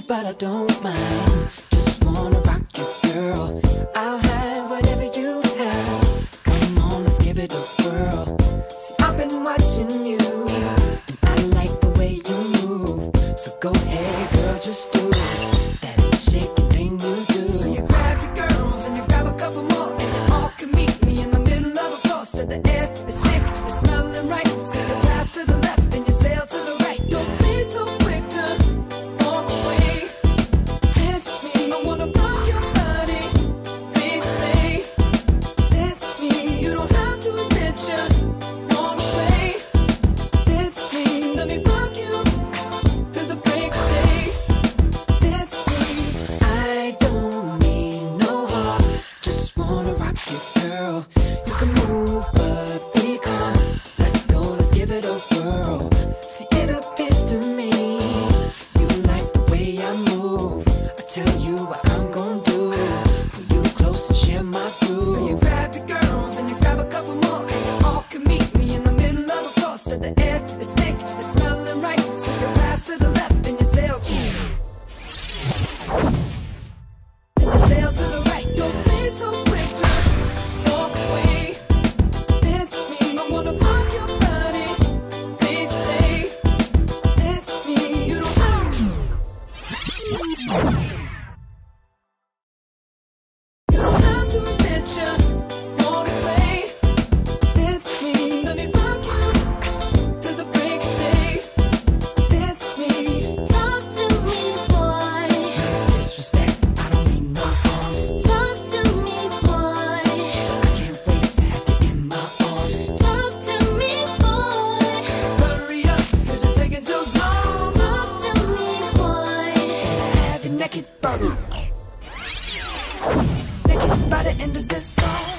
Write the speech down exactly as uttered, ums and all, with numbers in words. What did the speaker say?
but I don't mind. Just wanna rock you, girl. I'll have whatever you have. Come on, let's give it a whirl. See, I've been watching you, and I like the way you move. So go ahead, girl, just do that shaking thing you do. So you grab your girls and you grab a couple more, and you all can meet me in the middle of the floor. So the air is thick, it's smelling right. So you pass to the left and you sail to the right. Don't be so quick to walk away. Dance with me, I wanna rock your body. Please stay. Dance with me, you don't have to admit you want away. Dance with me, let me rock you to the break of day. Dance with me, I don't mean no harm. Just wanna rock you, girl. You can move, but be calm. Let's go, let's give it a whirl. See, it appears to me you like the way I move. I tell you what I'm gonna do. Pull you close and share my groove. So you grab your girls and you grab a couple more, and you all can meet me in the middle of the floor. So the air is thick, it's smelling right. So you pass to the left and you sail. And you sail to the right. Don't be so quick to walk away. Dance with me, I wanna rock your body. Please stay. Dance with me, you don't have to. You don't have to admit you want away. Dance with me, let me rock you to the break of day. Dance with me. Talk to me, boy. Disrespect, I don't mean no harm. Talk to me, boy. I can't wait to have you in my arms. Talk to me, boy. Hurry up, cause you're taking too long. Talk to me, boy. Have your naked body, naked by the end of this song.